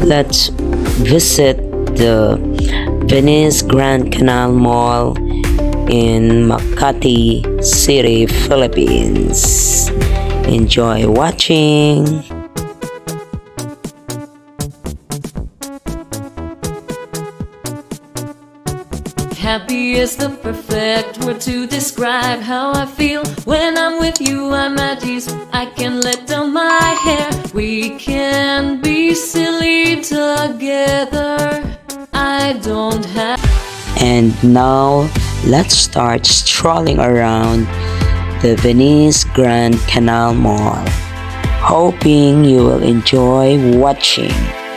let's visit the Venice Grand Canal Mall in Makati City, Philippines. Enjoy watching! Happy is the perfect word to describe how I feel. When I'm with you, I'm at ease. I can let down my hair. We can be silly together. I don't have. And now, let's start strolling around the Venice Grand Canal Mall. Hoping you will enjoy watching.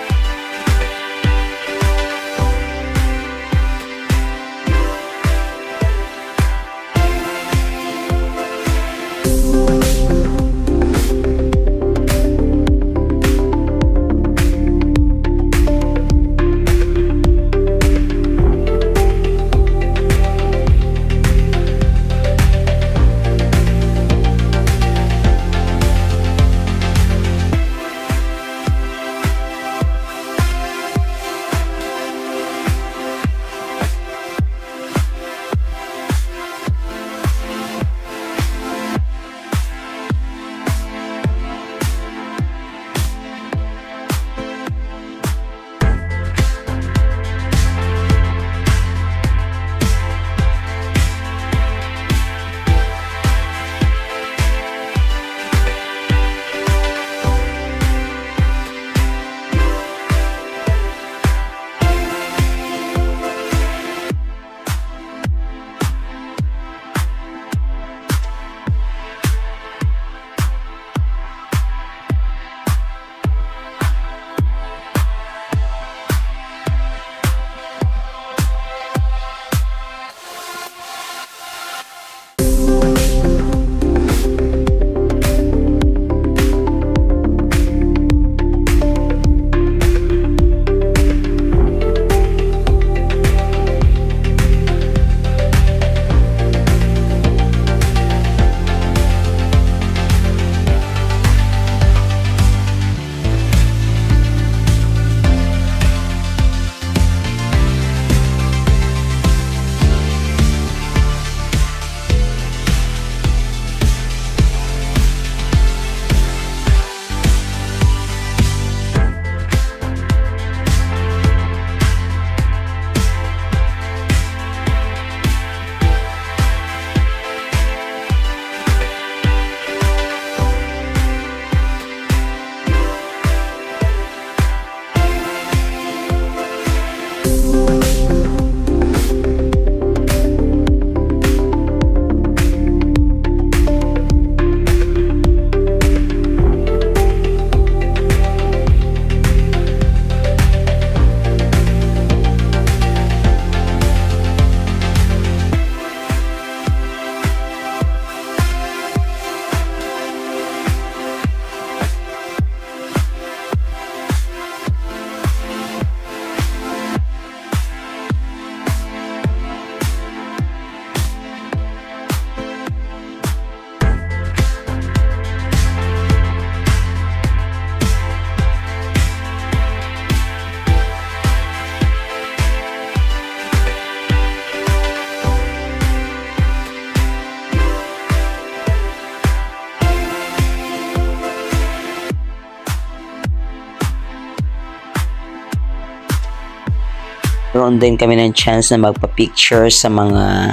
Nagkaroon din kami ng chance na magpa-picture sa mga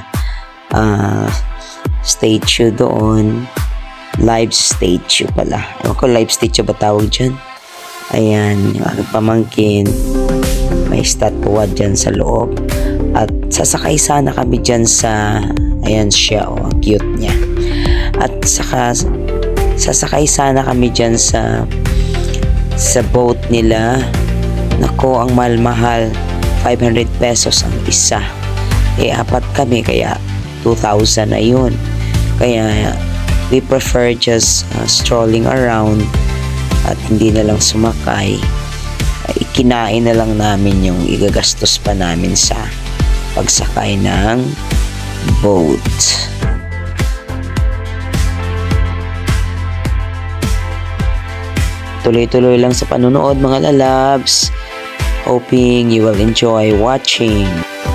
statue doon. Live statue pala. Ewan ko, live statue ba tawag dyan? Ayan, yung aking pamangkin. May statua dyan sa loob. At sasakay sana kami dyan sa, ayan siya, oh, ang cute niya. At saka, sasakay sana kami dyan sa boat nila. Nako, ang mahal-mahal. 500 pesos ang isa. Apat kami, kaya 2,000 na yun. Kaya we prefer just strolling around at hindi na lang sumakay. Ikinain na lang namin yung igagastos pa namin sa pagsakay ng boat. Tuloy-tuloy lang sa panunood mga lalabs. Hoping you will enjoy watching.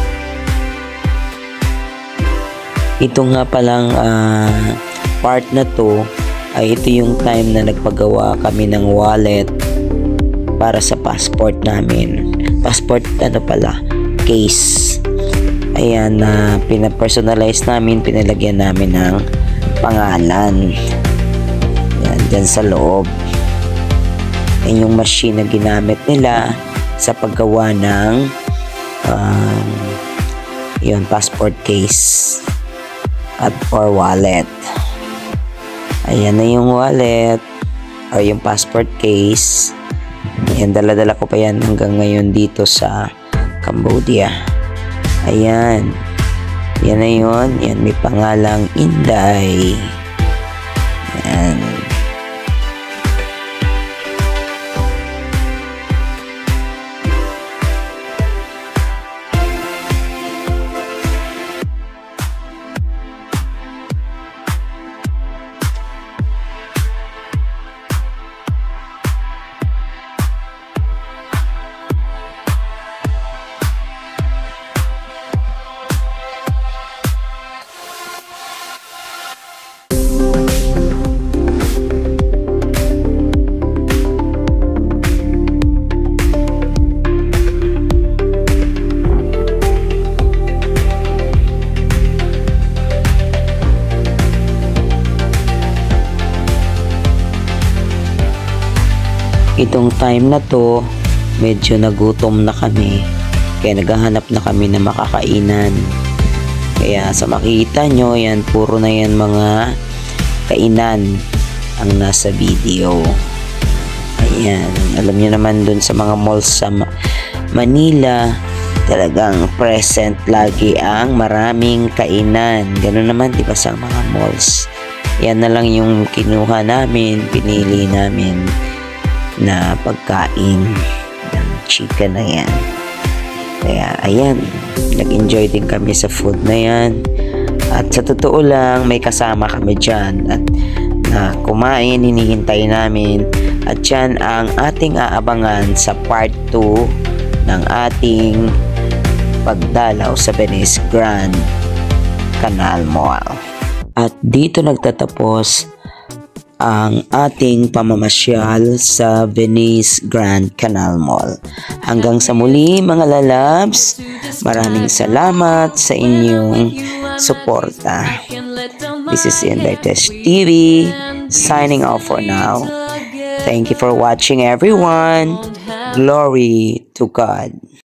Ito nga palang part na to ay ito yung time na nagpagawa kami ng wallet para sa passport namin. Passport case. Ayan, pinapersonalize namin, pinalagyan namin ng pangalan. Ayan, dyan sa loob. Ayan yung machine na ginamit nila sa paggawa ng passport case or wallet. Ayan na yung wallet or yung passport case. Ayan, dala-dala ko pa yan hanggang ngayon dito sa Cambodia. Ayan. Yan na yun. Yan, may pangalang Inday. Ayan. Itong time na to, medyo nagutom na kami. Kaya naghahanap na kami na makakainan. Kaya sa makita nyo, yan, puro na yan mga kainan ang nasa video. Ayan, alam nyo naman dun sa mga malls sa Manila, talagang present lagi ang maraming kainan. Ganun naman, di ba, sa mga malls. Yan na lang yung kinuha namin, pinili namin na pagkain ng chicken na yan. Kaya ayan, nag-enjoy din kami sa food na yan. At sa totoo lang, may kasama kami dyan at na kumain, hinihintay namin. At yan ang ating aabangan sa part 2 ng ating pagdalaw sa Venice Grand Canal Mall. At dito nagtatapos ang ating pamamasyal sa Venice Grand Canal Mall. Hanggang sa muli mga lalabs, maraming salamat sa inyong suporta. This is Inday Test TV, signing off for now. Thank you for watching everyone. Glory to God.